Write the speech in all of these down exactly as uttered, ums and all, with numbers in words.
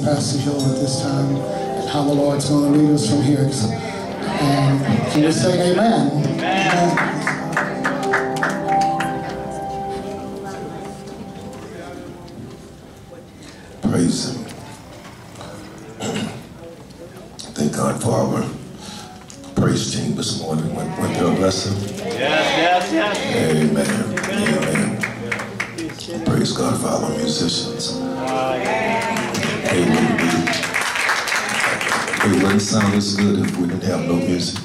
Pastor Joel at this time and how the Lord's going to lead us from here. And can we say amen? Amen. Praise Him. Thank God for our praise team this morning. Went, went there a blessing? Yes, yes, yes. Amen. Amen. Praise God for our musicians. It wouldn't be, it wouldn't sound as good if we didn't have no music.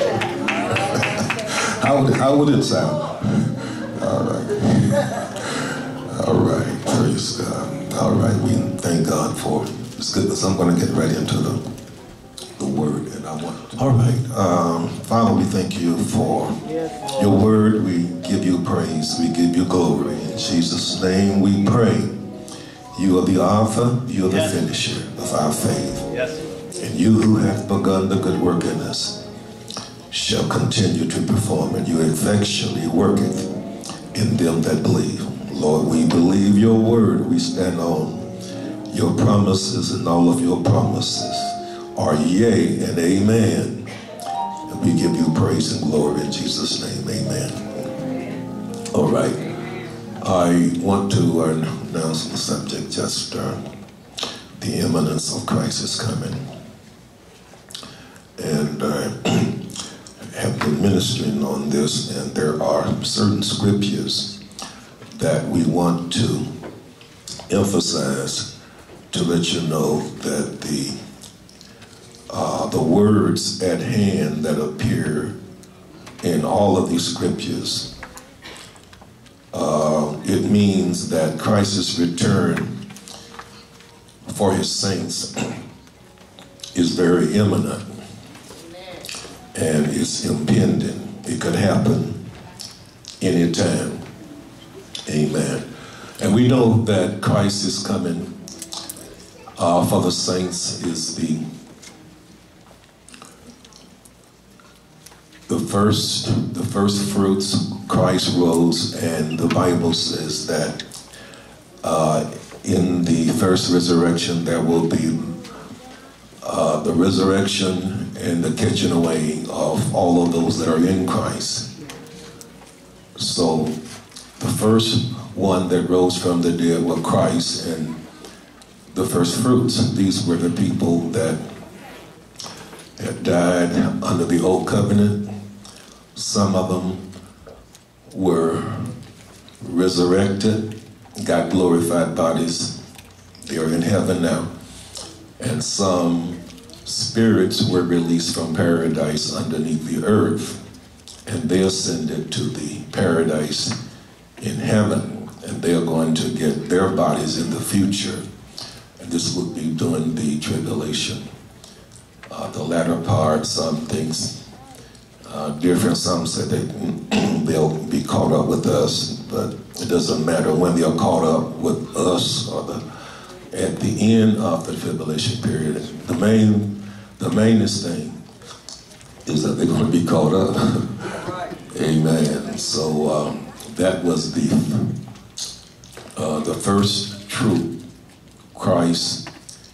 how, would it, how would it sound? All right. All right. Praise God. All right. We thank God for it's good because I'm going to get right into the the word, and I want. All right. Um, Father, we thank you for your word. We give you praise. We give you glory. In Jesus' name we pray. You are the author, you are the yes. finisher of our faith. Yes. And you who have begun the good work in us shall continue to perform it. You effectually worketh in them that believe. Lord, we believe your word. We stand on your promises, and all of your promises are yea and amen. And we give you praise and glory in Jesus' name. Amen. All right. I want to uh, announce the subject, just uh, the imminence of Christ is coming. And I uh, have been ministering on this, and there are certain scriptures that we want to emphasize to let you know that the uh, the words at hand that appear in all of these scriptures, Uh, it means that Christ's return for his saints is very imminent and it's impending. It could happen anytime. Amen. And we know that Christ is coming uh, for the saints is the the first the first fruits. Christ rose, and the Bible says that uh, in the first resurrection there will be uh, the resurrection and the catching away of all of those that are in Christ. So the first one that rose from the dead were Christ and the first fruits. These were the people that had died under the old covenant. Some of them were resurrected, got glorified bodies. They are in heaven now. And some spirits were released from paradise underneath the earth, and they ascended to the paradise in heaven, and they are going to get their bodies in the future. And this would be during the tribulation. Uh, the latter part, some things Uh, different. Some said they, they'll be caught up with us, but it doesn't matter when they're caught up with us or the, at the end of the tribulation period. The main, the mainest thing is that they're going to be caught up. Amen. So um, that was the uh, the first true Christ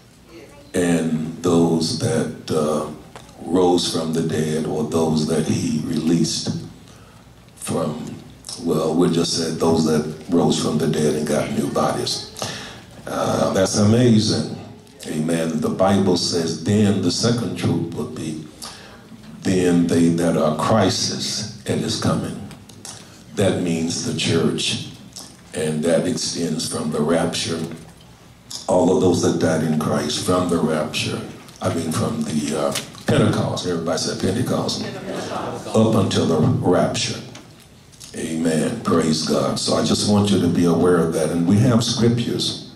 and those that uh, rose from the dead, or those that he released from, well, we just said those that rose from the dead and got new bodies. Uh, that's amazing. Amen. The Bible says then the second truth would be, then they that are Christ's at his coming. That means the church, and that extends from the rapture. All of those that died in Christ from the rapture, I mean from the uh, Pentecost, everybody said Pentecost, up until the rapture. Amen. Praise God. So I just want you to be aware of that. And we have scriptures.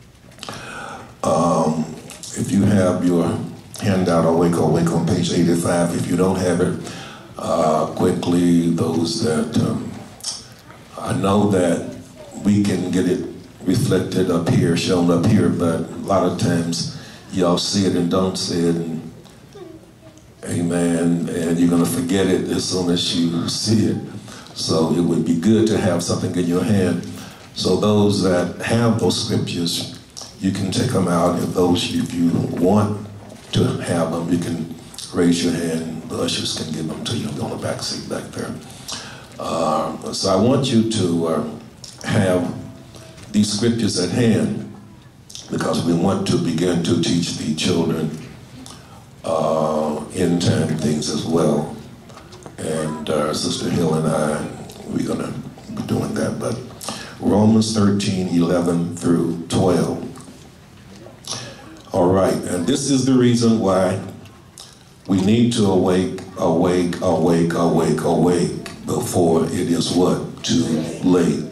Um, if you have your handout, Awake, Awake on page eighty-five. If you don't have it, uh, quickly, those that, um, I know that we can get it reflected up here, shown up here, but a lot of times y'all see it and don't see it. And amen, and you're going to forget it as soon as you see it. So it would be good to have something in your hand. So those that have those scriptures, you can take them out. If those, if you want to have them, you can raise your hand. The ushers can give them to you on the back seat back there. Uh, so I want you to uh, have these scriptures at hand, because we want to begin to teach the children uh, end time things as well. And uh, Sister Hill and I, we're going to be doing that. But Romans thirteen, eleven through twelve. All right, and this is the reason why we need to awake, awake, awake, awake, awake before it is what? Too late.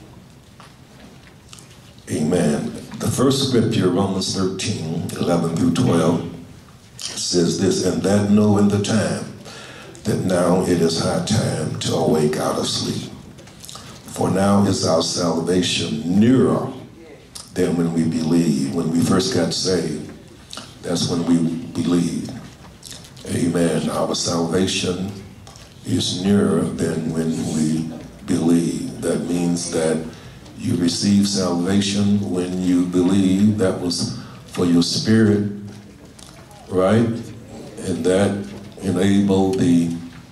Amen. The first scripture, Romans thirteen, eleven through twelve, says this, and that knowing the time, that now it is high time to awake out of sleep. For now is our salvation nearer than when we believe. When we first got saved, that's when we believed. Amen. Our salvation is nearer than when we believe. That means that you receive salvation when you believe. That was for your spirit, right? And that enabled the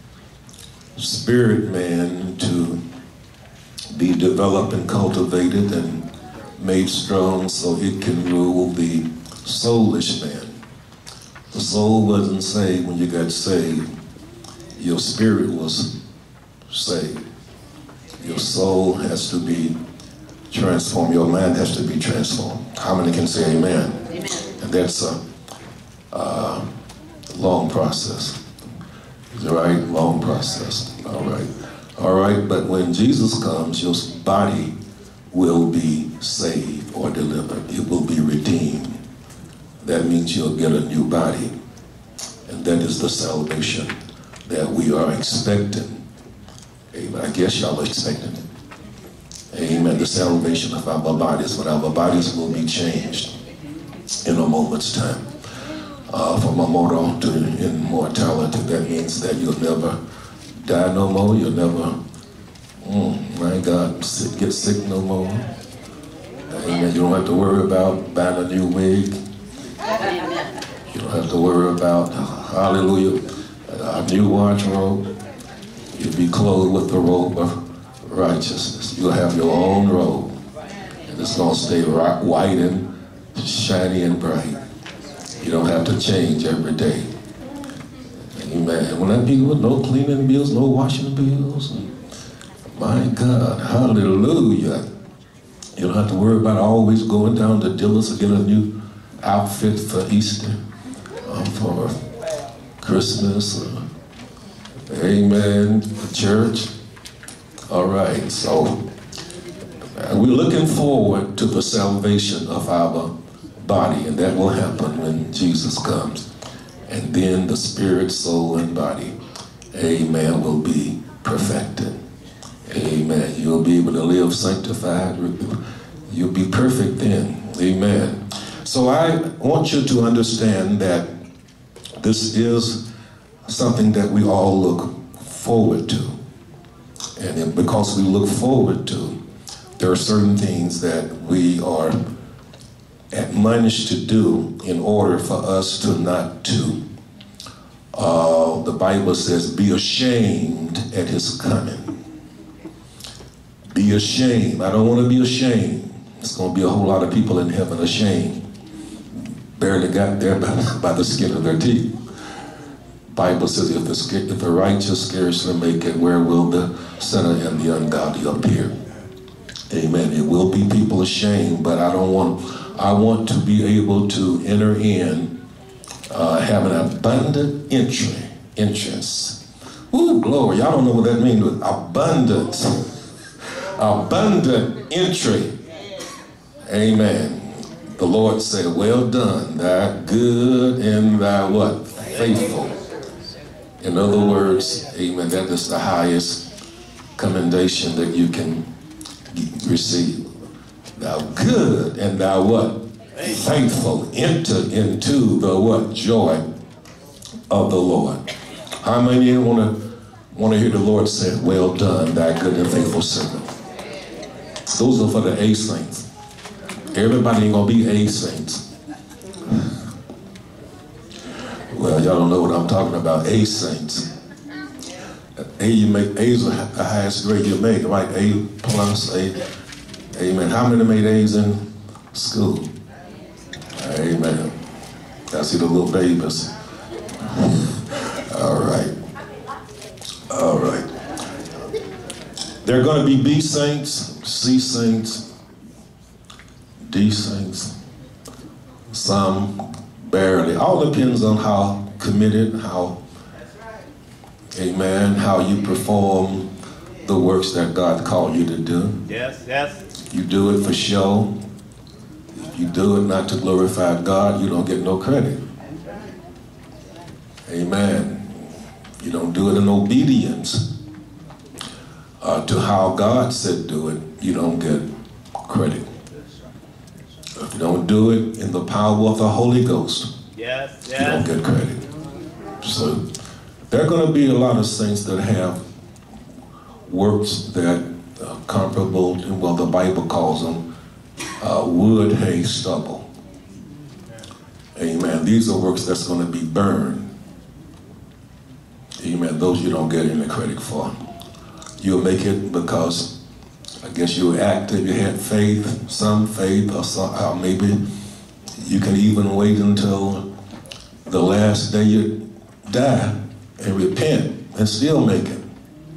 spirit man to be developed and cultivated and made strong so it can rule the soulish man. The soul wasn't saved when you got saved. Your spirit was saved. Your soul has to be transformed. Your mind has to be transformed. How many can say amen? Amen. And that's a uh, long process. Is that right? Long process. All right. All right, but when Jesus comes, your body will be saved or delivered. It will be redeemed. That means you'll get a new body. And that is the salvation that we are expecting. Amen. I guess y'all are expecting it. Amen. The salvation of our bodies, but our bodies will be changed in a moment's time. Uh, from immortal to immortality, that means that you'll never die no more. You'll never, mm, my God, sick, get sick no more. Amen. You don't have to worry about buying a new wig. You don't have to worry about, hallelujah, a new wardrobe. You'll be clothed with the robe of righteousness. You'll have your own robe. And it's going to stay right, white and shiny and bright. You don't have to change every day. Amen. When that people with no cleaning bills, no washing bills, my God, hallelujah. You don't have to worry about always going down to Dillard's to get a new outfit for Easter, uh, for Christmas, uh, amen, for church. All right, so uh, we're looking forward to the salvation of our body, and that will happen when Jesus comes. And then the spirit, soul, and body, amen, will be perfected. Amen. You'll be able to live sanctified. You'll be perfect then. Amen. So I want you to understand that this is something that we all look forward to. And because we look forward to, there are certain things that we are admonished to do in order for us to not to. Uh, the Bible says, be ashamed at his coming. Be ashamed. I don't want to be ashamed. There's going to be a whole lot of people in heaven ashamed. Barely got there by, by the skin of their teeth. Bible says, if the, if the righteous scarcely make it, where will the sinner and the ungodly appear? Amen. It will be people ashamed, but I don't want, I want to be able to enter in, uh, have an abundant entry, entrance. Ooh, glory. Y'all don't know what that means. Abundant. Abundant entry. Amen. The Lord said, well done, thy good and thy what? Faithful. In other words, amen, that is the highest commendation that you can receive. Thou good and thou what? Faithful. Enter into the what? Joy of the Lord. How many of you want to want to hear the Lord say, well done, thy good and faithful servant? Those are for the A saints. Everybody ain't gonna be A saints. Well, y'all don't know what I'm talking about. A saints. A, you make A's the highest grade you make, right? A plus, A. Amen. How many made A's in school? Amen. I see the little babies. All right. All right. There are going to be B saints, C saints, D saints, some barely. All depends on how committed, how, amen, how you perform the works that God called you to do. Yes, yes. You do it for show. If you do it not to glorify God, you don't get no credit. Amen. You don't do it in obedience uh, to how God said do it, you don't get credit. If you don't do it in the power of the Holy Ghost, yes, yes. you don't get credit. So there are going to be a lot of saints that have works that are comparable to what the Bible calls them uh, wood, hay, stubble. Amen. These are works that's going to be burned. Amen. Those you don't get any credit for. You'll make it because I guess you were active, you had faith, some faith, or some, uh, maybe you can even wait until the last day you die and repent and still make it.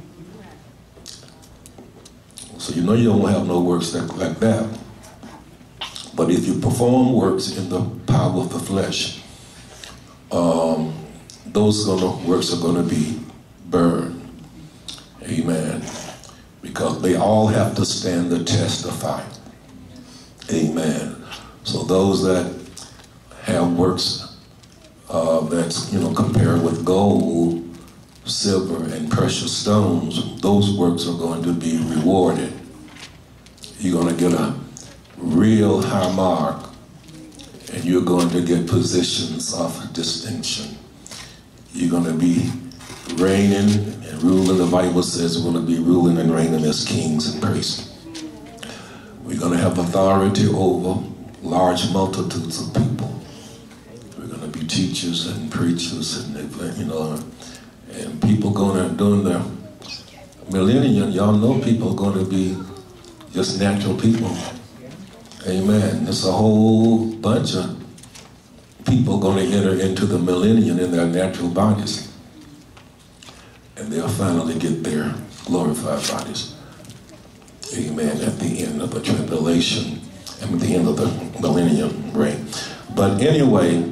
So you know you don't have no works that, like that. But if you perform works in the power of the flesh, um, those gonna, works are going to be burned. Amen. Because they all have to stand the test of fire. Amen. So those that have works uh, that's, you know, compared with gold, silver, and precious stones, those works are going to be rewarded. You're going to get a real high mark, and you're going to get positions of distinction. You're going to be reigning and ruling. The Bible says we're going to be ruling and reigning as kings and priests. We're going to have authority over large multitudes of people. We're going to be teachers and preachers, and you know, and people going to during the millennium. Y'all know people are going to be just natural people. Amen. There's a whole bunch of people going to enter into the millennium in their natural bodies. And they'll finally get their glorified bodies. Amen. At the end of the tribulation and at the end of the millennium reign. But anyway,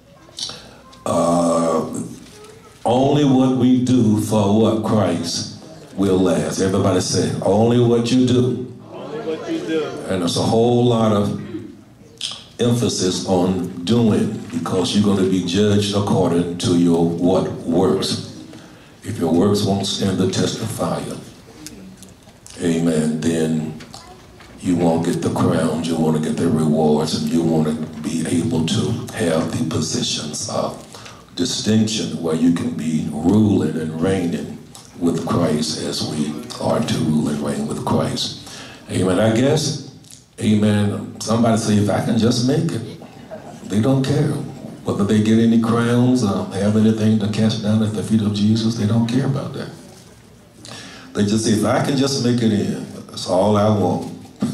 uh, only what we do for what Christ will last. Everybody say, only what you do. Only what you do. And there's a whole lot of emphasis on doing, because you're going to be judged according to your what works. If your works won't stand the test of fire, amen, then you won't get the crowns, you won't get the rewards, and you won't be able to have the positions of distinction where you can be ruling and reigning with Christ as we are to rule and reign with Christ. Amen. I guess, amen, somebody say, if I can just make it, they don't care. Whether they get any crowns or have anything to cast down at the feet of Jesus, they don't care about that. They just say, if I can just make it in, that's all I want.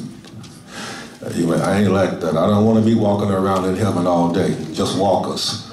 I ain't like that. I don't want to be walking around in heaven all day. Just walk us.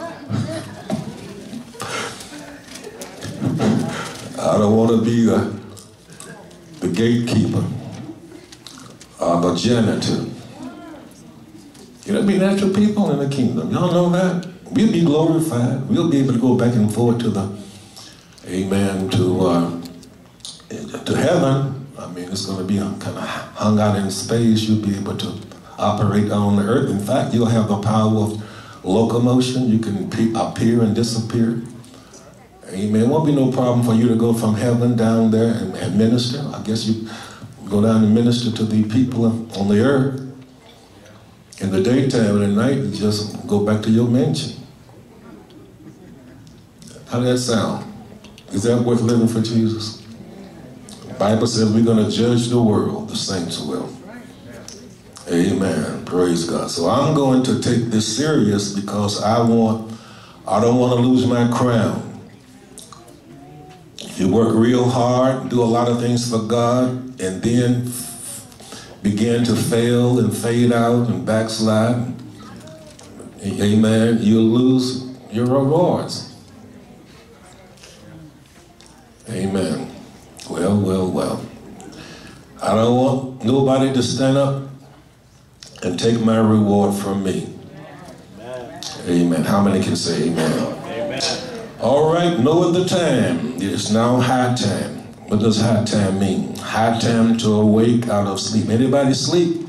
I don't want to be the, the gatekeeper or the janitor. You know, be natural people in the kingdom. Y'all know that? We'll be glorified. We'll be able to go back and forth to the, amen, to uh, to heaven. I mean, it's going to be kind of hung out in space. You'll be able to operate on the earth. In fact, you'll have the power of locomotion. You can appear and disappear. Amen. It won't be no problem for you to go from heaven down there and, and minister. I guess you go down and minister to the people on the earth. In the daytime and at night, you just go back to your mansion. How does that sound? Is that worth living for Jesus? The Bible says we're going to judge the world, the saints will. Amen. Praise God. So I'm going to take this serious because I want, I don't want to lose my crown. You work real hard, do a lot of things for God, and then begin to fail and fade out and backslide. Amen. You'll lose your rewards. Amen. Well, well, well. I don't want nobody to stand up and take my reward from me. Amen. Amen. How many can say amen? Amen. All right, know the time. It's now high time. What does high time mean? High time to awake out of sleep. Anybody sleep?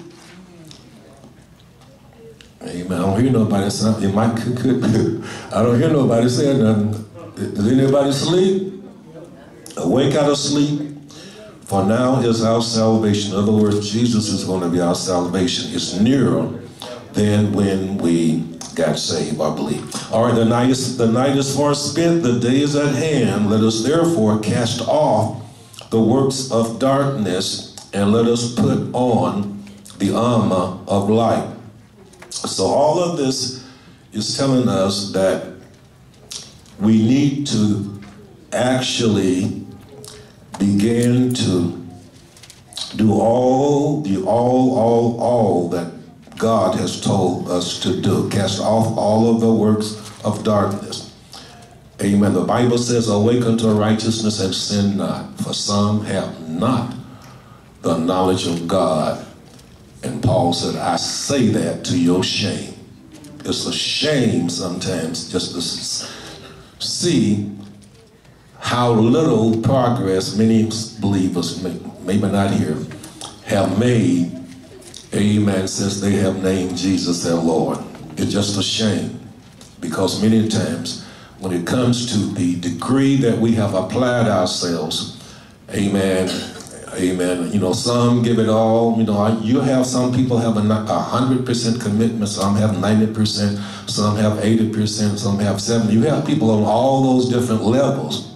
Amen. I don't hear nobody say. It might could, could I don't hear nobody say nothing. Does anybody sleep? Awake out of sleep. For now is our salvation. In other words, Jesus is going to be our salvation. It's nearer than when we got saved, I believe. All right, the night is, the night is far spent, the day is at hand. Let us therefore cast off the works of darkness and let us put on the armor of light. So all of this is telling us that we need to actually begin to do all the all, all, all that God has told us to do. Cast off all of the works of darkness. Amen. The Bible says, awaken to righteousness and sin not, for some have not the knowledge of God. And Paul said, I say that to your shame. It's a shame sometimes just to see how little progress many believers, maybe not here, have made, amen, since they have named Jesus their Lord. It's just a shame, because many times when it comes to the degree that we have applied ourselves, amen, amen, you know, some give it all, you know, you have some people have a one hundred percent commitment, some have ninety percent, some have eighty percent, some have seventy. You have people on all those different levels.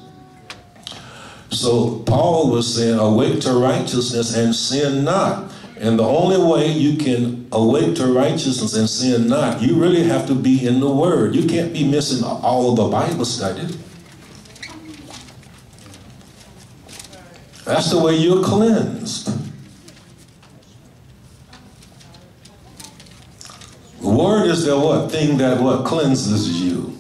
So Paul was saying, awake to righteousness and sin not. And the only way you can awake to righteousness and sin not, you really have to be in the Word. You can't be missing all of the Bible studies. That's the way you're cleansed. The Word is the what? Thing that what? Cleanses you.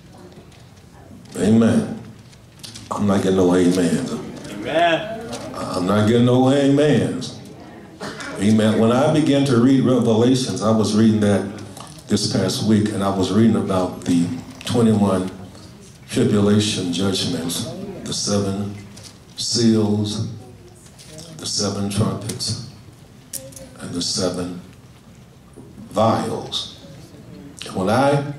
Amen. I'm not getting no amens. Amen. I'm not getting no amens. Amen. When I began to read Revelations, I was reading that this past week, and I was reading about the twenty-one tribulation judgments, the seven seals, the seven trumpets, and the seven vials. When I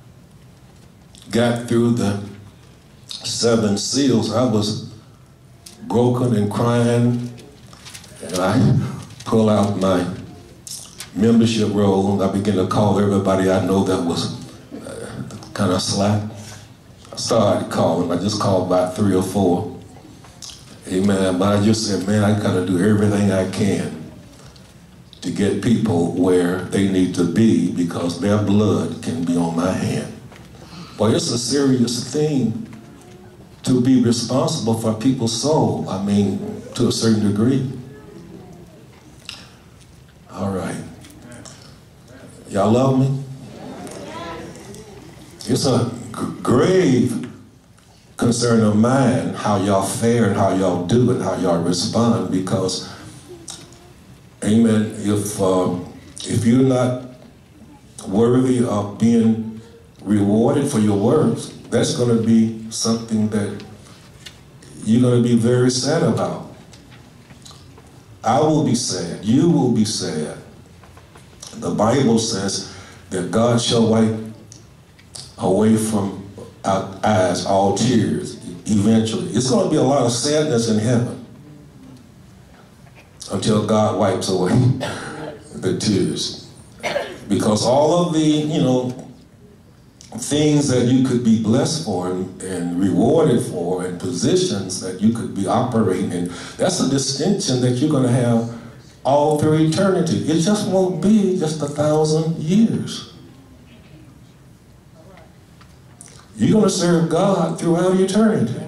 got through the seven seals, I was broken and crying, and I pull out my membership roll and I began to call everybody I know that was uh, kind of slack. I started calling. I just called about three or four. Amen. But I just said, man, I gotta do everything I can to get people where they need to be, because their blood can be on my hand. Boy, it's a serious thing to be responsible for people's soul. I mean, to a certain degree. All right. Y'all love me? It's a grave concern of mine how y'all fare and how y'all do and how y'all respond, because, amen, if, uh, if you're not worthy of being rewarded for your works, that's going to be something that you're going to be very sad about. I will be sad. You will be sad. The Bible says that God shall wipe away from our eyes all tears eventually. It's going to be a lot of sadness in heaven until God wipes away the tears. Because all of the, you know, things that you could be blessed for and, and rewarded for, and positions that you could be operating in, that's a distinction that you're going to have all through eternity. It just won't be just a thousand years. You're going to serve God throughout eternity.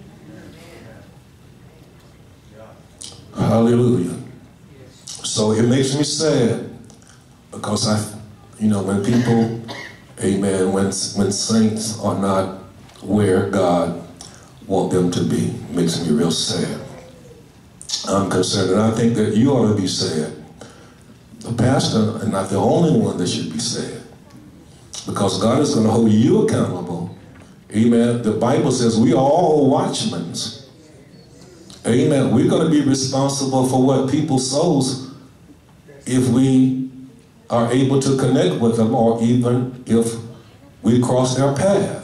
Hallelujah. So it makes me sad because I, you know, when people, amen, when, when saints are not where God wants them to be, it makes me real sad. I'm concerned, and I think that you ought to be sad. The pastor is not the only one that should be sad, because God is going to hold you accountable. Amen. The Bible says we are all watchmen. Amen. We're going to be responsible for what people's souls, if we are able to connect with them, or even if we cross their path.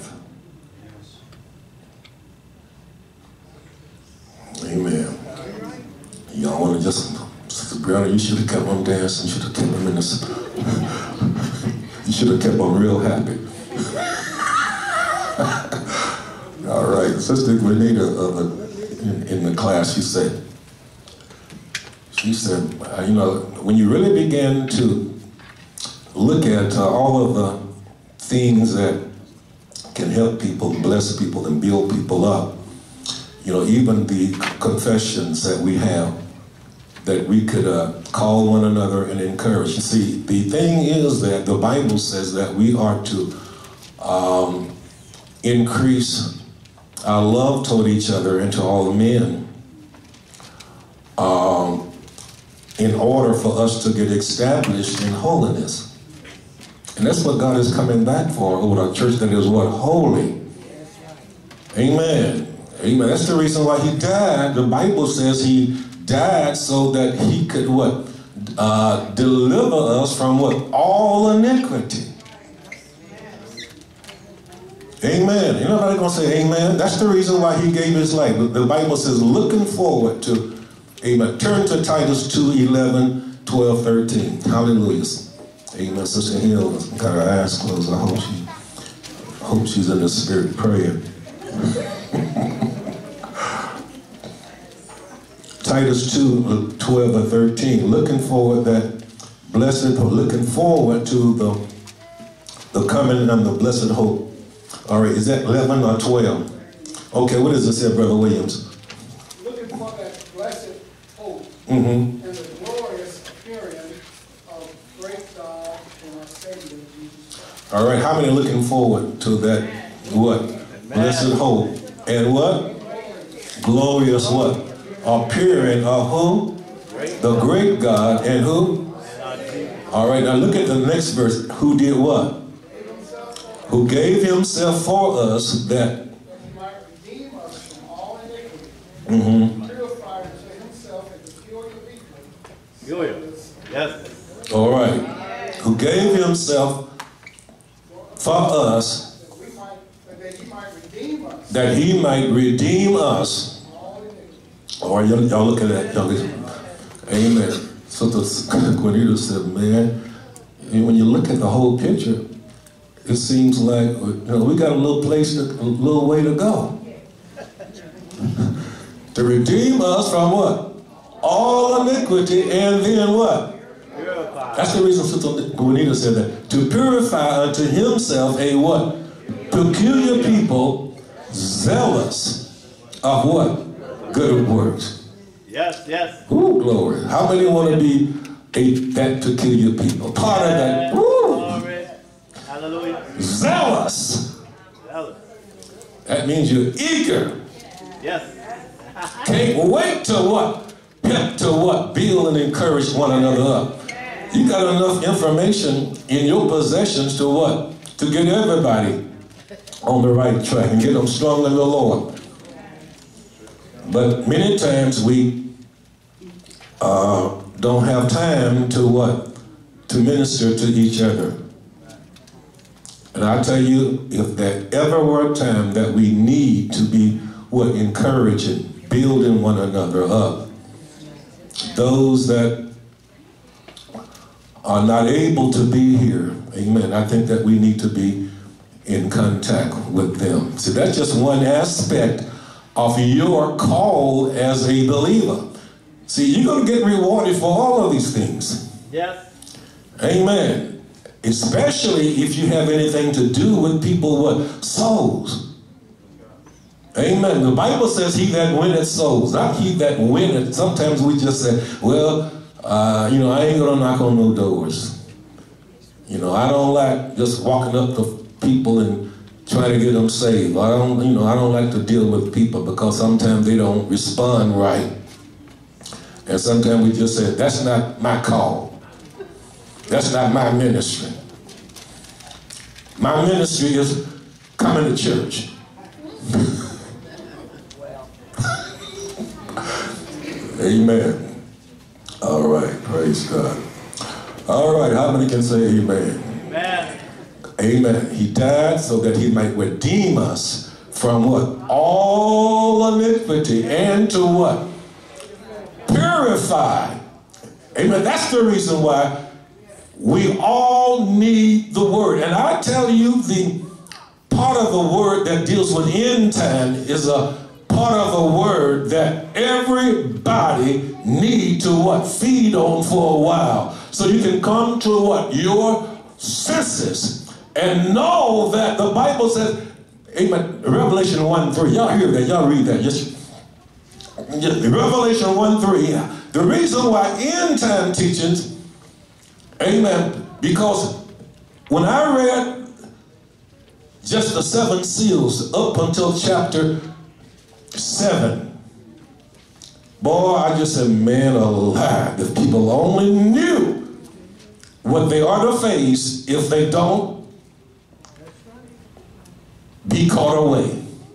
Amen. Y'all want to just, Sister Brianna, you should have kept on dancing. You should have kept them in the, you should have kept them real happy. All right, Sister Grenada uh, in, in the class, she said, she said, uh, you know, when you really begin to look at uh, all of the things that can help people, bless people, and build people up, you know, even the confessions that we have, that we could uh, call one another and encourage. You see, the thing is that the Bible says that we are to um, increase our love toward each other and to all men um, in order for us to get established in holiness. And that's what God is coming back for, over a church that is what? Holy. Amen. Amen. That's the reason why he died. The Bible says he died so that he could what? Uh, deliver us from what? All iniquity. Amen. You know how they're going to say amen? That's the reason why he gave his life. The Bible says looking forward to, amen. Turn to Titus two, eleven, twelve, thirteen. Hallelujah. Amen. Sister Hill got her eyes closed. I hope she, I hope she's in the spirit praying. Titus two, twelve, and thirteen. Looking forward that blessed, looking forward to the, the coming and the blessed hope. All right, is that eleven or twelve? Okay, what does it say, Brother Williams? Looking for that blessed hope Mm-hmm. and the glorious appearing of great God and our Savior Jesus Christ. All right, how many are looking forward to that, what? Blessed hope. And what? Glorious what? Appearing of who? The great God and who? All right, now look at the next verse. Who did what? Who gave himself for us that He might redeem us from all iniquity, mm-hmm. purify to himself a peculiar people. Peculiar. Yes. All right. Who gave himself for us That we might, that he might redeem us that he might redeem us. from all iniquity. All right, y'all, y'all look at that. Y'all listen. Amen. So the Juanita said, man, when you look at the whole picture, it seems like, you know, we got a little place, to, a little way to go. To redeem us from what? All iniquity, and then what? Purify. That's the reason Sister Juanita said that. To purify unto himself a what? Peculiar people, zealous of what? Good works. Yes, yes. Ooh, glory. How many want to be a, that peculiar people? Part of that. Woo! Glory. Hallelujah. Zealous. Zealous. That means you're eager. Yes. Can't wait to what? Help to what? Build and encourage one another up. You got enough information in your possessions to what? To get everybody on the right track and get them strong in the Lord. But many times we uh, don't have time to what? To minister to each other. And I tell you, if there ever were a time that we need to be what? Encouraging, building one another up. Those that are not able to be here, amen, I think that we need to be in contact with them. See, that's just one aspect of your call as a believer. See, you're going to get rewarded for all of these things. Yes. Amen. Especially if you have anything to do with people, what? Souls. Amen. The Bible says he that winneth souls, not he that winneth. Sometimes we just say, well, uh, you know, I ain't going to knock on no doors. You know, I don't like just walking up to people and trying to get them saved. I don't, you know, I don't like to deal with people because sometimes they don't respond right. And sometimes we just say, that's not my call. That's not my ministry. My ministry is coming to church. Amen. All right, praise God. All right, how many can say amen? Amen. Amen. He died so that he might redeem us from what? All iniquity, and to what? Purify. Amen. That's the reason why we all need the word. And I tell you, the part of the word that deals with end time is a part of the word that everybody need to what? Feed on for a while. So you can come to what? Your senses and know that the Bible says, amen, Revelation one three. Y'all hear that? Y'all read that? Yes. Revelation one three. The reason why end time teachings, amen, because when I read just the seven seals up until chapter seven, boy, I just said, man alive, if people only knew what they are to face if they don't be caught away.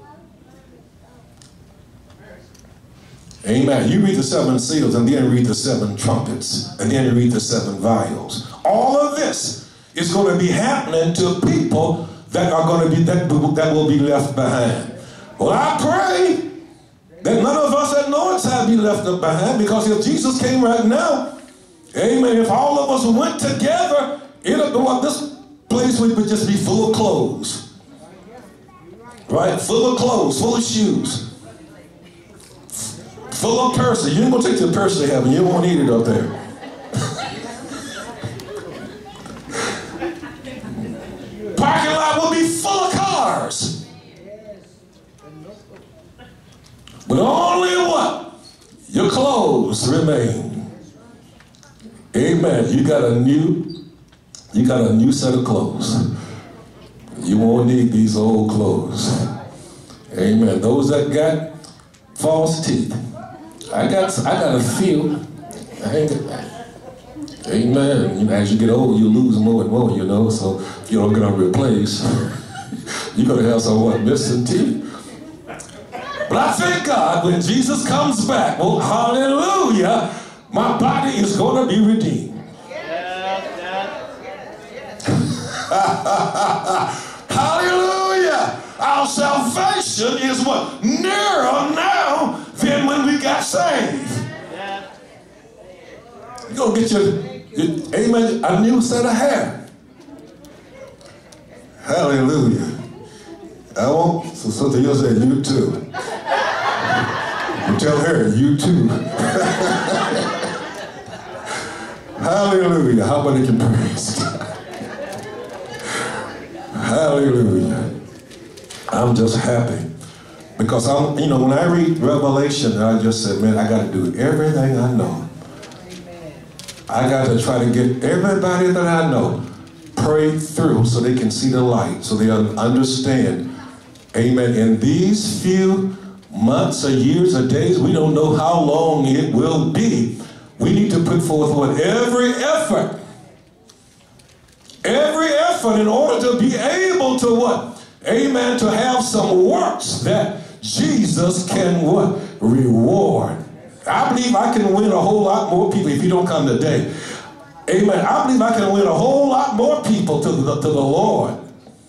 Amen. You read the seven seals and then read the seven trumpets and then read the seven vials. All of this is going to be happening to people that are going to be that, that will be left behind. Well, I pray that none of us at Northside be left behind, because if Jesus came right now, amen, if all of us went together, it'll, this place would just be full of clothes. Right? Full of clothes, full of shoes, full of purses. You ain't going to take your purse to heaven. You won't need it up there. Parking lot will be full of cars. But only what? Your clothes remain. Amen. You got a new, you got a new set of clothes. You won't need these old clothes. Amen. Those that got false teeth, I got, I got a few. I ain't got, amen. You know, as you get old, you lose more and more, you know, so if you don't get them replaced, you're going to have some what, missing teeth. But I thank God when Jesus comes back, well, hallelujah, my body is going to be redeemed. Hallelujah. Our salvation is what? Nearer now than when we got saved. You're going to get your, your, amen, a new set of hair. Hallelujah. I won't, so something you'll say, you too. You tell her, you too. Hallelujah. How about it can praise God? Hallelujah. I'm just happy. Because I'm, you know, when I read Revelation, I just said, man, I got to do everything I know. I got to try to get everybody that I know prayed through so they can see the light, so they understand. Amen. In these few months or years or days, we don't know how long it will be. We need to put forth what? Every effort. Every effort in order to be able to what? Amen. To have some works that Jesus can what? Reward. I believe I can win a whole lot more people if you don't come today. Amen. I believe I can win a whole lot more people to the, to the Lord.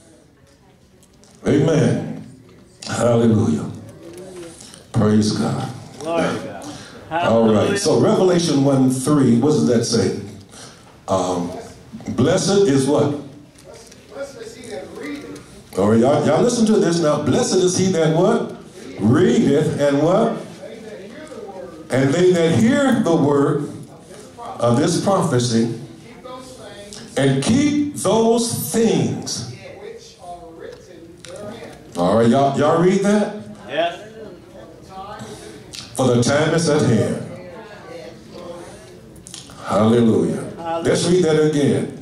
Amen. Hallelujah. Praise God. Glory to God. All right. So Revelation one three, what does that say? Um, blessed is what? Blessed is he that readeth. All right, y'all, y'all listen to this now. Blessed is he that what? Readeth and what? They that hear the word And they that hear the word of this prophecy and keep those things. All right, y'all, y'all read that? Yes. For the time is at hand. Hallelujah. Hallelujah. Let's read that again.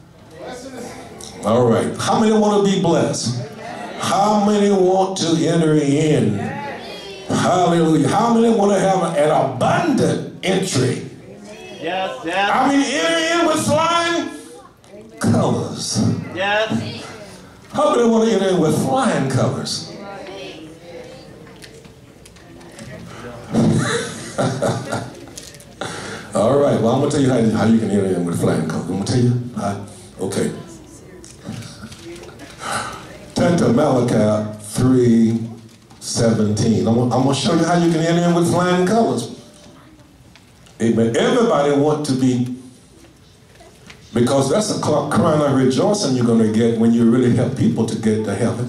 All right. How many want to be blessed? How many want to enter in? Hallelujah. How many want to have an abundant entry? Yes, yes. I mean, enter in with flying colors. Yes. How many want to enter in with flying colors? All right. Well, I'm going to tell you how, how you can enter in with flying colors. I'm going to tell you how. Okay. Turn to Malachi three seventeen. I'm, I'm going to show you how you can enter in with flying colors. Amen. Everybody want to be, because that's a crown of rejoicing you're going to get when you really help people to get to heaven.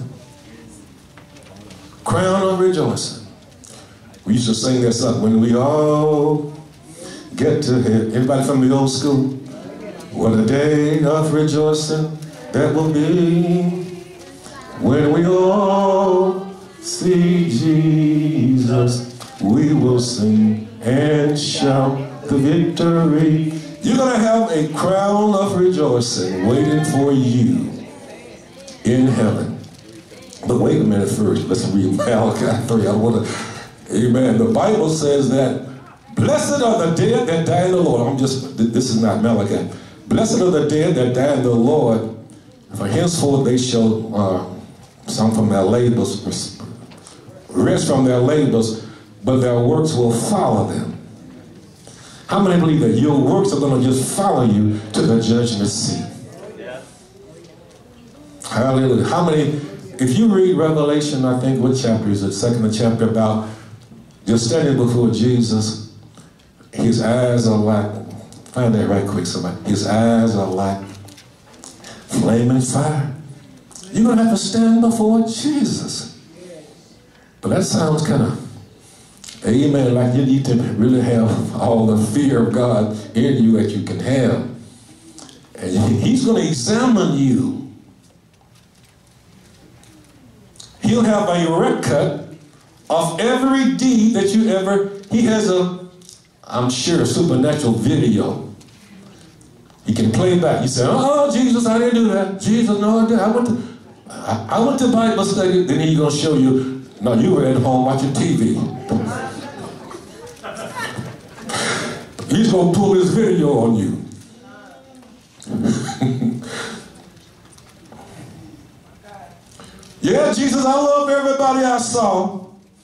Crown of rejoicing. We used to sing this up when we all get to heaven. Anybody from the old school? What a day of rejoicing that will be when we all see Jesus. We will sing and shout the victory. You're going to have a crown of rejoicing waiting for you in heaven. But wait a minute first. Let's read Malachi three. I want to, amen. The Bible says that blessed are the dead that die in the Lord. I'm just, this is not Malachi. Blessed are the dead that die in the Lord, for henceforth they shall, uh, some from their labors, rest from their labors, but their works will follow them. How many believe that your works are going to just follow you to the judgment seat? Yeah. Hallelujah. How many, if you read Revelation, I think, what chapter is it? Second chapter, about just standing before Jesus, his eyes are like, find that right quick, somebody. His eyes are like flaming fire. You're going to have to stand before Jesus. But that sounds kind of, amen, like you need to really have all the fear of God in you that you can have. And he's going to examine you. He'll have a record of every deed that you ever, he has a, I'm sure, a supernatural video. He can play back. You say, oh, Jesus, I didn't do that. Jesus, no, I didn't. I went to, I, I went to Bible study. Then he's going to show you, no, you were at home watching T V. He's going to pull his video on you. Yeah, Jesus, I love everybody I saw.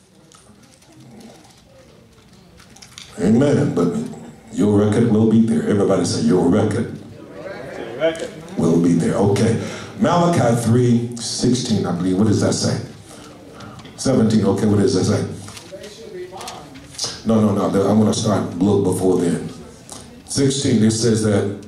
Amen. But your record will be there. Everybody say, your record, your record will be there. Okay. Malachi three sixteen, I believe. What does that say? seventeen. Okay, what does that say? No, no, no. I'm going to start a little before then. sixteen, it says that.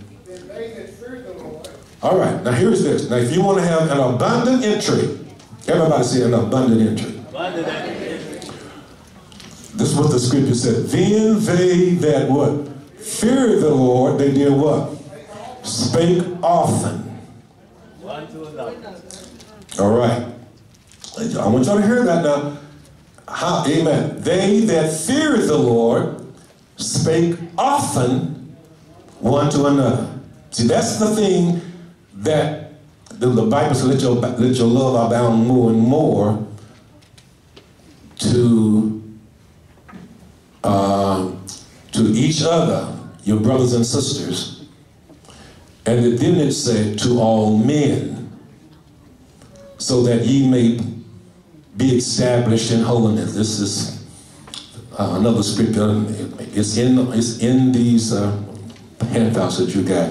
All right, now here's this. Now, if you want to have an abundant entry, everybody say an abundant entry. Abundant entry. This is what the scripture said. Then they that what? Fear the Lord, they did what? Spake often. One to another. All right. I want y'all to hear that now. How, amen. They that fear the Lord spake often one to another. See, that's the thing that the, the Bible says, let your, let your love abound more and more to, uh, to each other, your brothers and sisters. And then it said, to all men, so that ye may be established in holiness. This is uh, another scripture. It's in, it's in these uh, handouts that you got.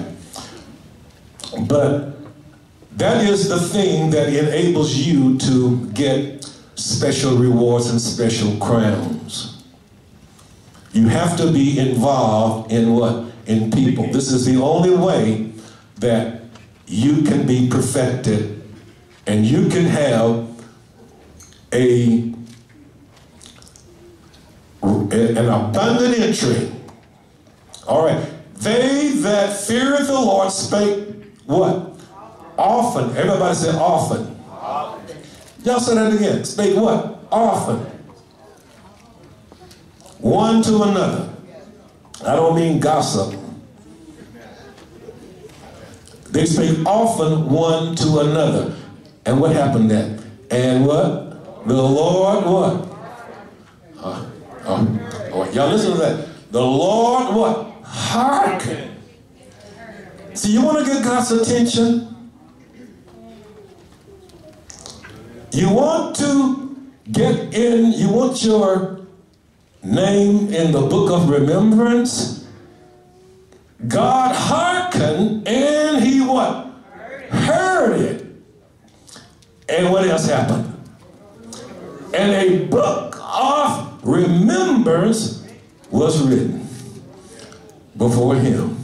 But that is the thing that enables you to get special rewards and special crowns. You have to be involved in what? In people. This is the only way that you can be perfected and you can have a, a an abundant entry. All right. They that fear the Lord spake what? Often. Everybody say often. Often. Y'all say that again. Spake what? Often. One to another. I don't mean gossip. They spake often one to another. And what happened then? And what? The Lord what? Uh, uh, oh, y'all listen to that. The Lord what? Hearken. See, you want to get God's attention? You want to get in, you want your name in the book of remembrance? God hearkened and he what? Heard it. And what else happened? And a book of remembrance was written before him.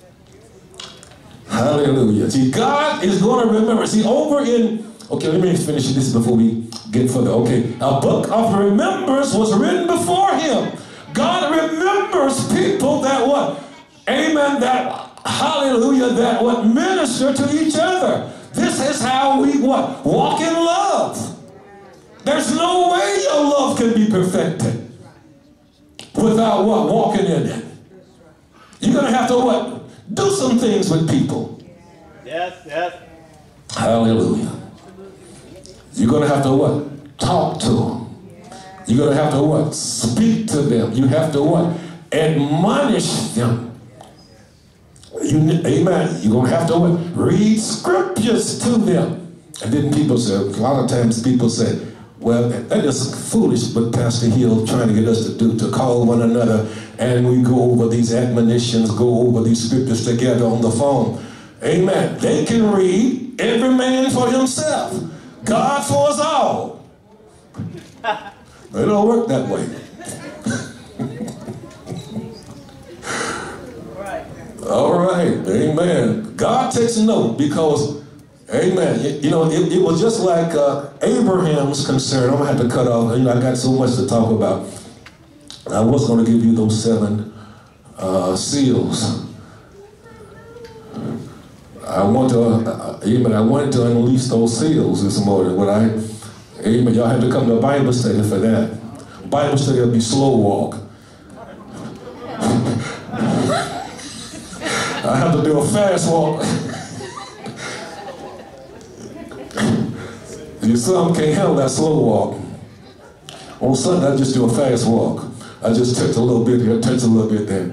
Hallelujah. See, God is going to remember. See, over in, okay, let me finish this before we get further. Okay, a book of remembrance was written before him. God remembers people that what? Amen, that, hallelujah, that what? Minister to each other. This is how we what? Walk in love. There's no way your love can be perfected without what? Walking in it. You're going to have to what? Do some things with people. Yes, yes. Hallelujah. You're going to have to what? Talk to them. You're going to have to what? Speak to them. You have to what? Admonish them. You, amen. You're going to have to what? Read scriptures to them. And then people say, a lot of times people say, well, that is foolish, but Pastor Hill trying to get us to do, to call one another, and we go over these admonitions, go over these scriptures together on the phone. Amen. They can read, every man for himself, God for us all. It don't work that way. All right, amen. God takes note because, amen, you, you know, it, it was just like uh, Abraham's concern. I'm going to have to cut off. You know, I got so much to talk about. I was going to give you those seven uh, seals. I want to, uh, amen, I wanted to unleash those seals this morning. When I, amen, y'all have to come to a Bible study for that. Bible study will be slow walk. I have to do a fast walk. You some can't handle that slow walk. On Sunday, I just do a fast walk. I just touch a little bit here, touch a little bit there.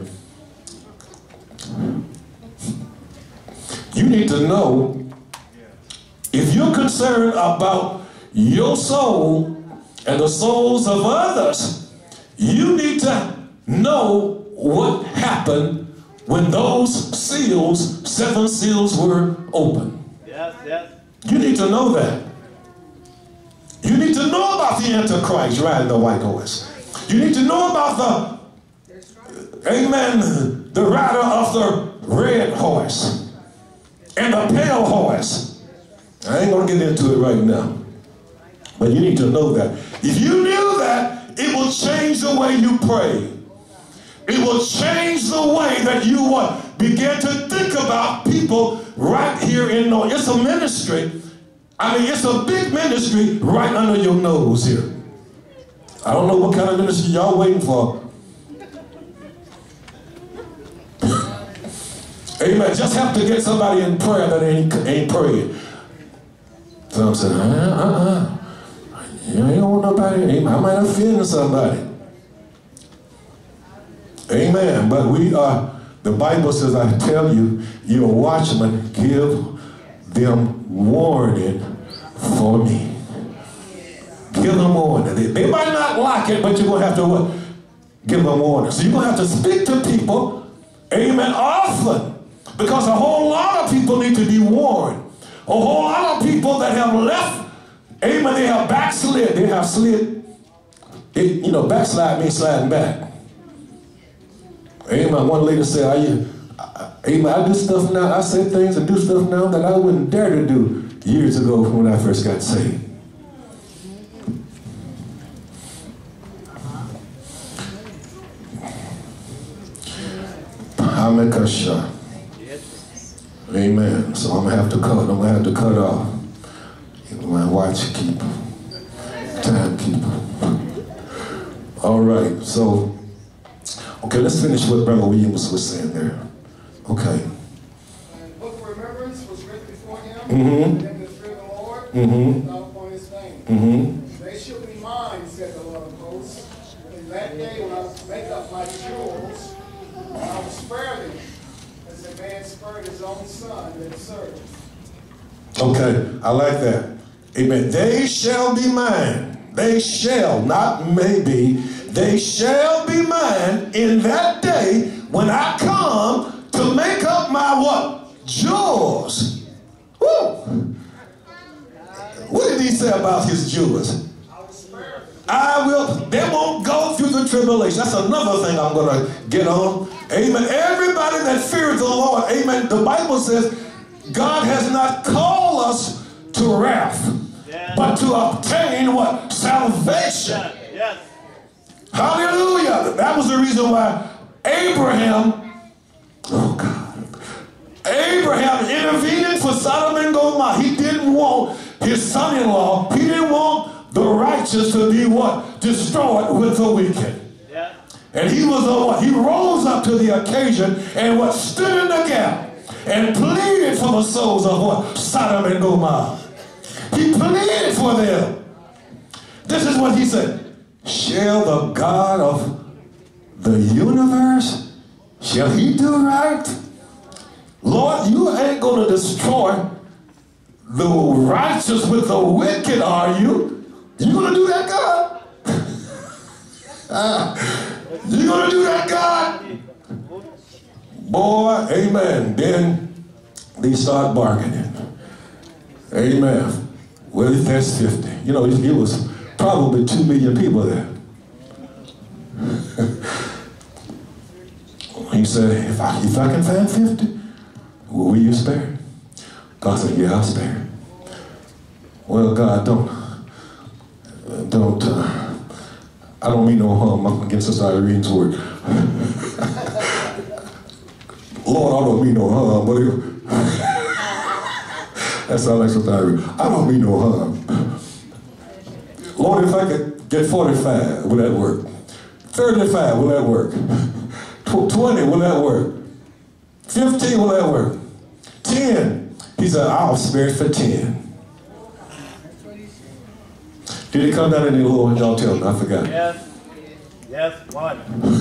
You need to know, if you're concerned about your soul and the souls of others, you need to know what happened when those seals, seven seals were opened. Yes, yes. You need to know that. You need to know about the Antichrist riding the white horse. You need to know about the, amen, the rider of the red horse and the pale horse. I ain't going to get into it right now. But you need to know that. If you knew that, it will change the way you pray. It will change the way that you what, begin to think about people right here in North. It's a ministry. I mean, it's a big ministry right under your nose here. I don't know what kind of ministry y'all waiting for. Amen. Just have to get somebody in prayer that ain't, ain't praying. So I'm saying, uh, uh, uh. You ain't want nobody. I might offend somebody. Amen. But we are, the Bible says, I tell you, you're a watchman, give them warning for me. Give them warning. They, they might not like it, but you're going to have to what? Give them warning. So you're going to have to speak to people, amen, often. Because a whole lot of people need to be warned. A whole lot of people that have left, amen, they have backslid. They have slid. It, you know, backslide means sliding back. Amen. One lady said, I, I, amen, I do stuff now, I say things and do stuff now that I wouldn't dare to do years ago when I first got saved. Hamikasha. Amen. So I'm gonna have to cut. I'm gonna have to cut off. My watch keeper, timekeeper. All right. So, okay, let's finish what Brother Williams was saying there. Okay. And book of remembrance was written before him. Mm-hmm. In the fear of the Lord. Mm-hmm. Not upon his name. Mm-hmm. They shall be mine, said the Lord of hosts. In that day when I make up my jewels, I will spare them, as a man spared his own son that served. Okay, I like that. Amen. They shall be mine. They shall, not maybe. They shall be mine in that day when I come to make up my what? Jewels. Woo! What did he say about his jewels? I will, they won't go through the tribulation. That's another thing I'm going to get on. Amen. Everybody that fears the Lord, amen. The Bible says God has not called us to wrath, yes, but to obtain what? Salvation. Yes. Yes. Hallelujah. That was the reason why Abraham, oh God, Abraham intervened for Sodom and Gomorrah. He didn't want his son-in-law, he didn't want the righteous to be what? Destroyed with the wicked. Yeah. And he was a what? He rose up to the occasion and what? Stood in the gap and pleaded for the souls of what? Sodom and Gomorrah. He pleaded for them. This is what he said. Shall the God of the universe, shall he do right? Lord, you ain't going to destroy the righteous with the wicked, are you? You gonna do that, God? uh, you gonna do that, God? Boy, amen. Then they start bargaining. Amen. Well, if that's fifty. You know, it, it was probably two million people there. He said, if I, if I can find fifty, will you spare? God said, yeah, I'll spare. Well, God, don't. Don't, uh, I don't mean no harm. I'm against Sister Irene's word. Lord, I don't mean no harm, but it, that sounds like Sister Irene. I don't mean no harm. Lord, if I could get forty-five, will that work? thirty-five, will that work? twenty, will that work? fifteen, will that work? ten. He said, I'll spare it for ten. Did it come down any lower? Y'all tell me. I forgot. Yes. Yes, one.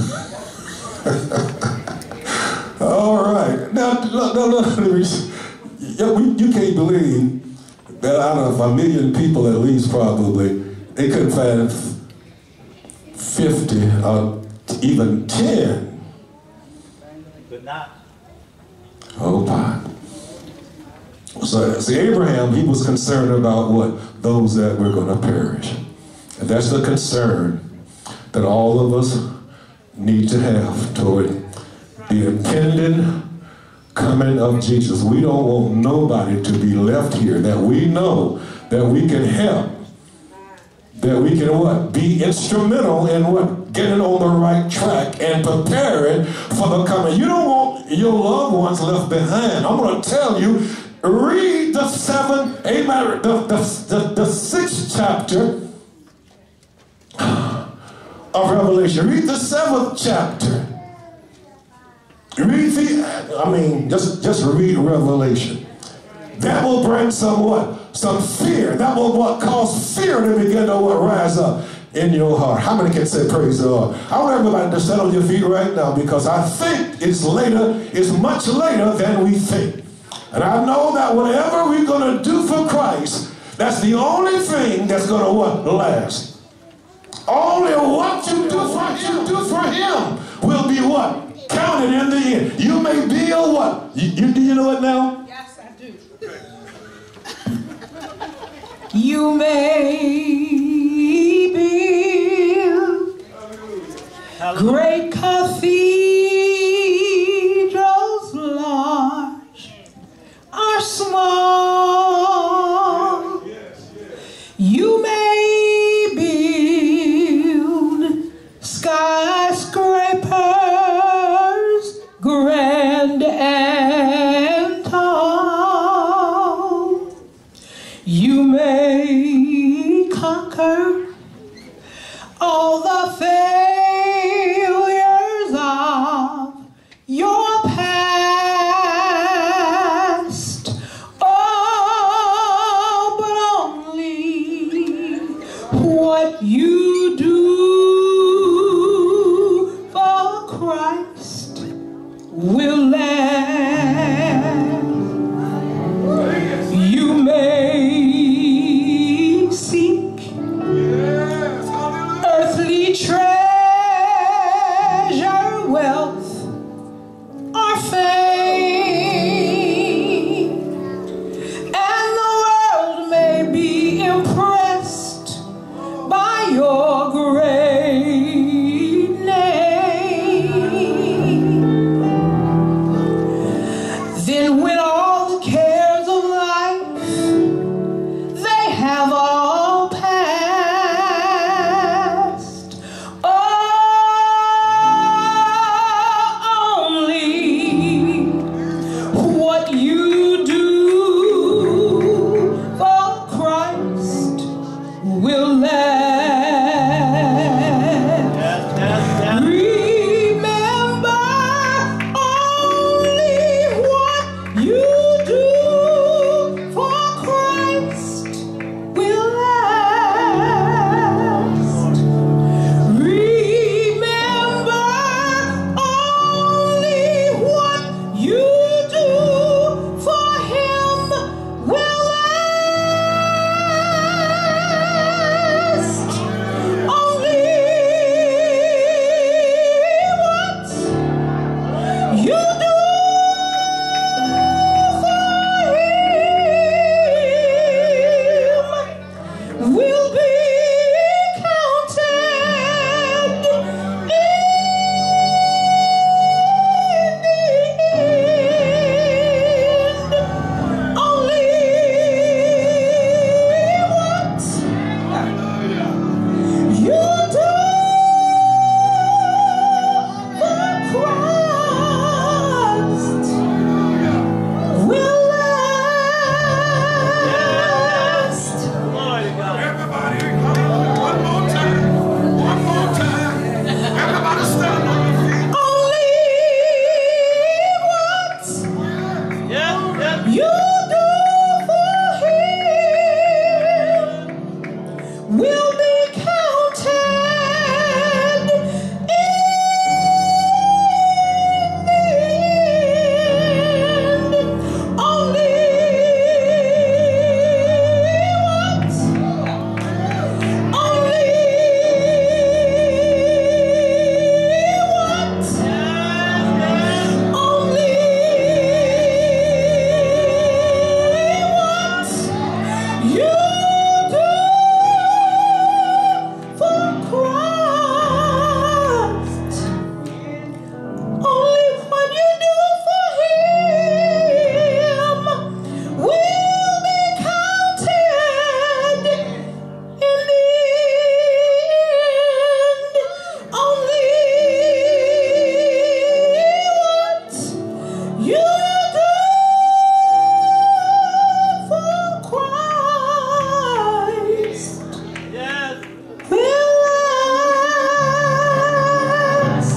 All right. Now, look, no, no, you can't believe that out of a million people, at least probably, they couldn't find fifty or even ten. Could not. Oh, my. So, see, Abraham, he was concerned about what? Those that were going to perish. And that's the concern that all of us need to have toward the impending coming of Jesus. We don't want nobody to be left here that we know that we can help, that we can what? Be instrumental in what? Getting on the right track and preparing for the coming. You don't want your loved ones left behind. I'm going to tell you, read the seventh, amen, the, the, the, the sixth chapter of Revelation. Read the seventh chapter. Read the, I mean, just, just read Revelation. That will bring some what? Some fear. That will what? Cause fear to begin to what? Rise up in your heart. How many can say praise the Lord? I want everybody to stand on your feet right now because I think it's later, it's much later than we think. And I know that whatever we're going to do for Christ, that's the only thing that's going to what? Last. Only what you do for him, do for him will be what? Counted in the end. You may build what? You, you, do you know it now? Yes, I do. You may build great cathedrals, large or small. You may build skyscrapers, great conquer all the failures of your past. Oh, but only what you do for Christ will last. You may seek earthly treasure, wealth, or fame, and the world may be impressed by your great name. Then when all the cares of life, they have all passed, oh, only what you do for Christ will last. Remember, only what you do for Christ will last. Remember, only what you do for Him will last. Only what you do for Him will be counted in the end. Only what you do for Christ will last. Glory to God. Everybody, come on, one more time, one more time. Everybody stand on your feet. Only what Yes, yes. you do for Him will be counted in the end. Only what, only what, only what you do for Christ. Only what you do for Him will be counted in the end. Only what you do for Christ Yes. will last.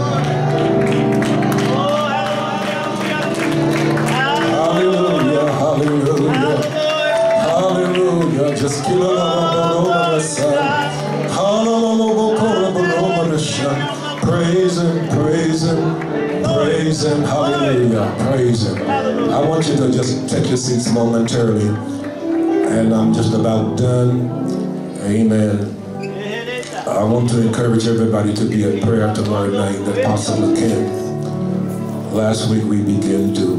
Oh, hallelujah. Hallelujah, hallelujah, Hallelujah. hallelujah. Just kill it all over the sun. Hallelujah. Praise Him, praise Him, praise Him, hallelujah, praise Him. I want you to just take your seats momentarily, and I'm just about done. Amen. I want to encourage everybody to be in prayer tomorrow night that possibly can. Last week we began to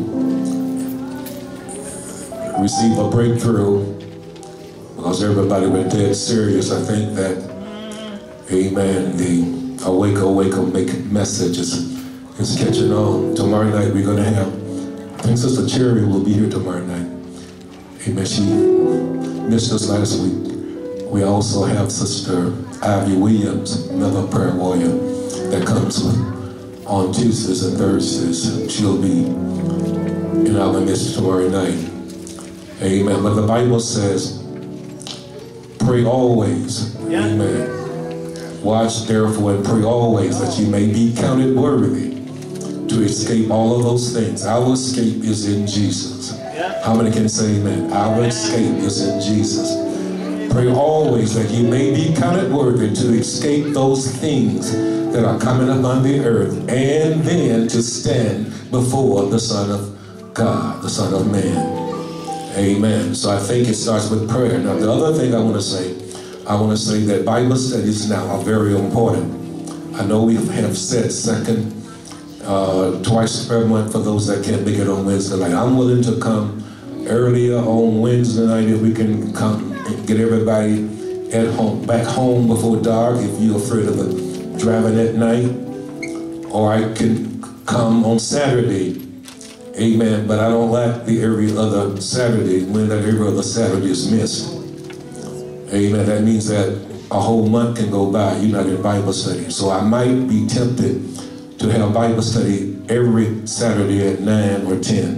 receive a breakthrough because everybody went dead serious. I think that, amen, the Awake, Awake, Awake message is, is catching on. Tomorrow night we're going to have, I think Sister Cherry will be here tomorrow night. Amen. She missed us last week. We also have Sister Ivy Williams, another prayer warrior that comes with, on Tuesdays and Thursdays. She'll be in our midst tomorrow night. Amen. But the Bible says, Pray always. Yeah. Amen. Watch therefore and pray always that you may be counted worthy to escape all of those things. Our escape is in Jesus. Yeah. How many can say amen? Our escape is in Jesus. Pray always that you may be counted worthy to escape those things that are coming upon the earth, and then to stand before the Son of God, the Son of Man. Amen. So I think it starts with prayer. Now the other thing I want to say, I want to say that Bible studies now are very important. I know we have said second, uh, twice per month for those that can't make it on Wednesday night. I'm willing to come earlier on Wednesday night if we can come and get everybody at home, back home before dark if you're afraid of the driving at night. Or I can come on Saturday. Amen. But I don't like the every other Saturday when that every other Saturday is missed. Amen. That means that a whole month can go by. You're not in Bible study. So I might be tempted to have Bible study every Saturday at nine or ten.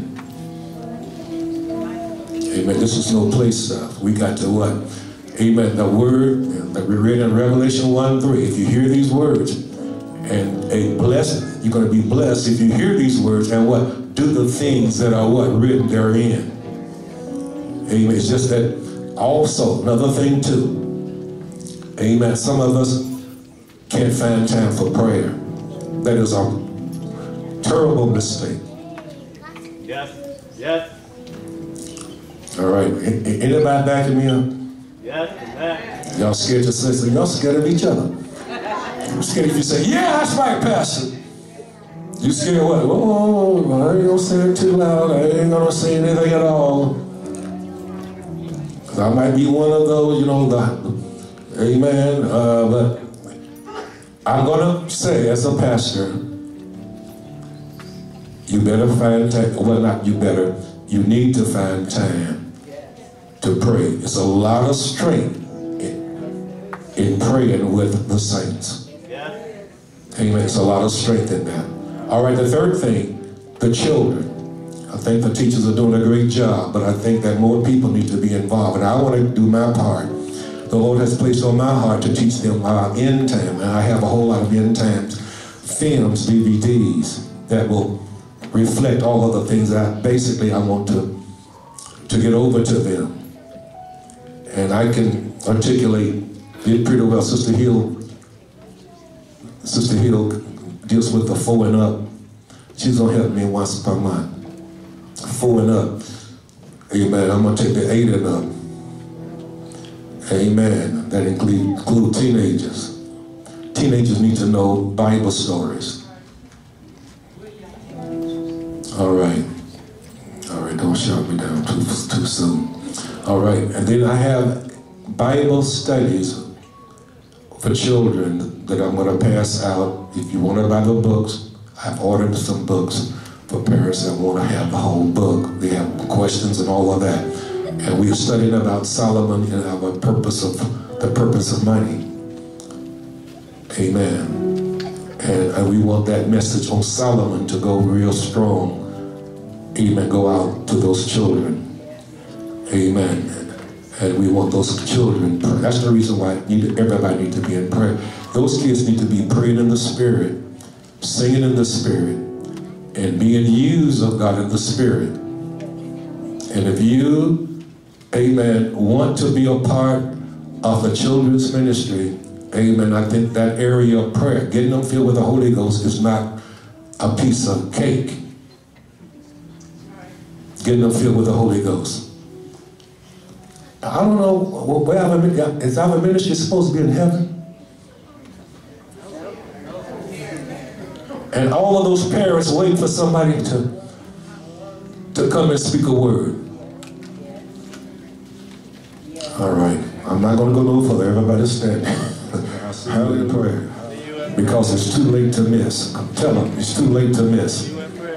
Amen. This is no play stuff. We got to what? Amen. The word that we read in Revelation one three. If you hear these words and a blessed, you're going to be blessed if you hear these words and what? Do the things that are what? Written therein. Amen. It's just that also, another thing too. Amen. Some of us can't find time for prayer. That is a terrible mistake. Yes. Yes. All right. Anybody backing me up? Yes. Amen. Y'all scared to say so? Y'all scared of each other. I'm scared if you say, yeah, that's right, Pastor. You scared what? Oh, I ain't gonna say it too loud. I ain't gonna say anything at all. Cause I might be one of those, you know, the, amen. Uh, but I'm gonna say as a pastor, you better find time, well not you better, you need to find time to pray. It's a lot of strength in, in praying with the saints. Amen. It's a lot of strength in that. All right, the third thing, the children. I think the teachers are doing a great job, but I think that more people need to be involved. And I want to do my part. The Lord has placed on my heart to teach them about end time. And I have a whole lot of end times films, D V Ds, that will reflect all of the things that I, basically I want to, to get over to them. And I can articulate it pretty well. Sister Hill, Sister Hill deals with the four and up. She's gonna help me once per month. Four and up. Amen. I'm gonna take the eight and up. Amen. That include, include teenagers. Teenagers need to know Bible stories. All right. All right, don't shout me down too, too soon. All right, and then I have Bible studies for children that I'm going to pass out. If you want to buy the books, I've ordered some books for parents that want to have the whole book. They have questions and all of that. And we're studying about Solomon and our purpose of the purpose of money. Amen. And, and we want that message on Solomon to go real strong. Amen. Go out to those children. Amen. And we want those children. That's the reason why need, everybody needs to be in prayer. Those kids need to be praying in the Spirit, singing in the Spirit, and being used of God in the Spirit. And if you, amen, want to be a part of the children's ministry, amen, I think that area of prayer, getting them filled with the Holy Ghost, is not a piece of cake. Getting them filled with the Holy Ghost. I don't know, where our, is our ministry supposed to be in heaven? And all of those parents waiting for somebody to, to come and speak a word. All right, I'm not going to go no further. Everybody stand. Hallelujah, prayer. Because it's too late to miss. Tell them, it's too late to miss.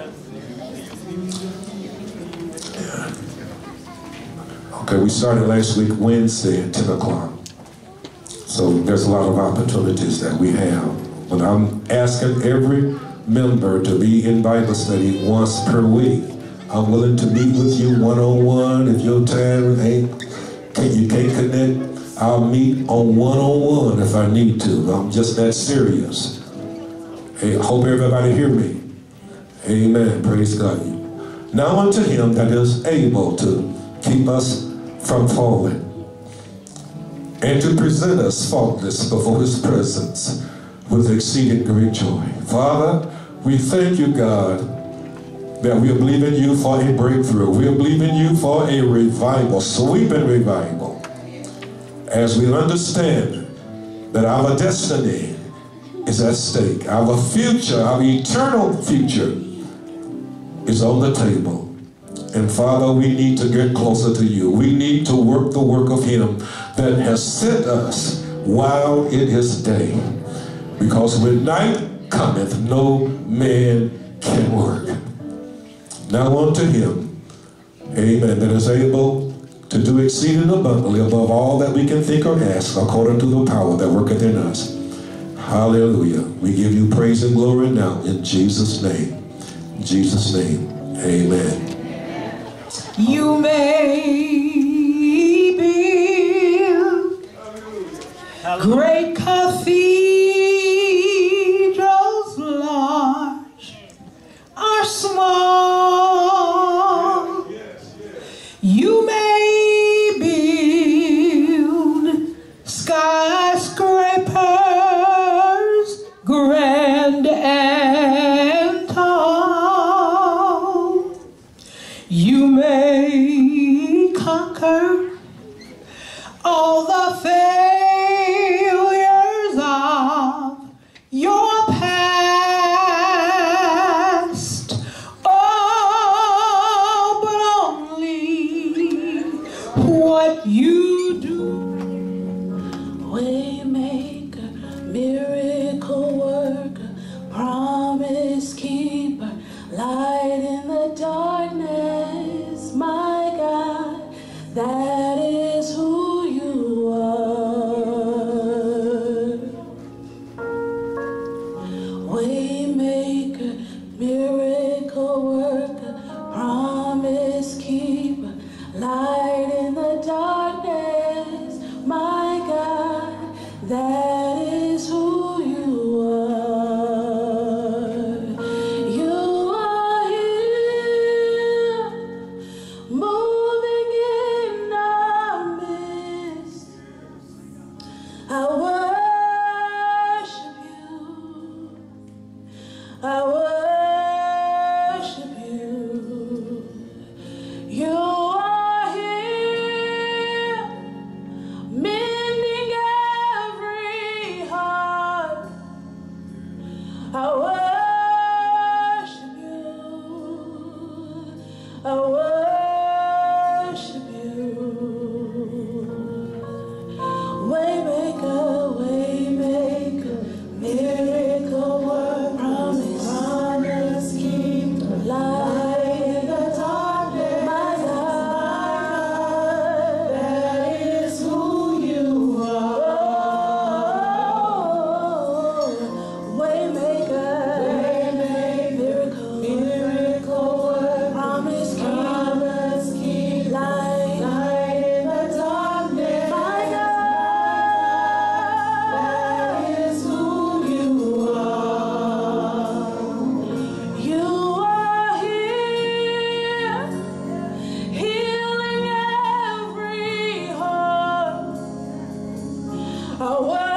Okay, we started last week Wednesday at ten o'clock. So there's a lot of opportunities that we have. But I'm asking every member to be in Bible study once per week. I'm willing to meet with you one-on-one if your time ain't, can, you can't connect. I'll meet on one-on-one if I need to. I'm just that serious. Hey, I hope everybody hear me. Amen. Praise God. Now unto him that is able to keep us from falling and to present us faultless before his presence with exceeding great joy. Father, we thank you, God, that we are believing you for a breakthrough. We are believing you for a revival, sweeping revival, as we understand that our destiny is at stake. Our future, our eternal future is on the table. And Father, we need to get closer to you. We need to work the work of him that has sent us while it is day. Because when night cometh, no man can work. Now unto him, amen, that is able to do exceeding abundantly above all that we can think or ask, according to the power that worketh in us. Hallelujah. We give you praise and glory now in Jesus' name. In Jesus' name, amen. You may build great cathedrals, large or small. You may build skyscrapers, grand and tall. You may conquer all the failures of your past. Oh, but only what you do. Waymaker, miracle worker, promise keeper, light in the darkness, my God, that is who you are. Waymaker, miracle worker, promise keeper, light in the darkness, my God, that is who you are. You are here, moving in our midst. I worship you. I worship you. You are here, mending every heart. I worship you. I worship you. Waymaker, waymaker, miracle work, promise, promise keep, light in the darkness, my God, that is who you are. Waymaker, miracle, miracle work, promise keep, light, light in the darkness, my God, that is who you are. You are here, healing every heart. I